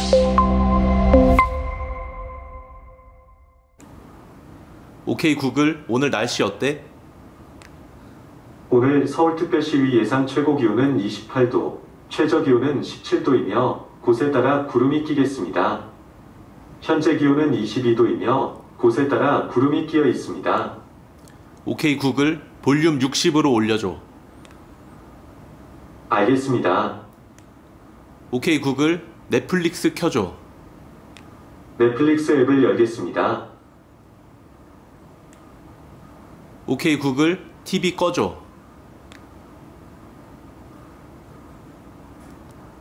오케이 구글, 오늘 날씨 어때? 오늘 서울특별시 예상 최고 기온은 28도, 최저 기온은 17도이며 곳에 따라 구름이 끼겠습니다. 현재 기온은 22도이며 곳에 따라 구름이 끼어 있습니다. 오케이 구글, 볼륨 60으로 올려줘. 알겠습니다. 오케이 구글, 넷플릭스 켜줘. 넷플릭스 앱을 열겠습니다. 오케이 구글, TV 꺼줘.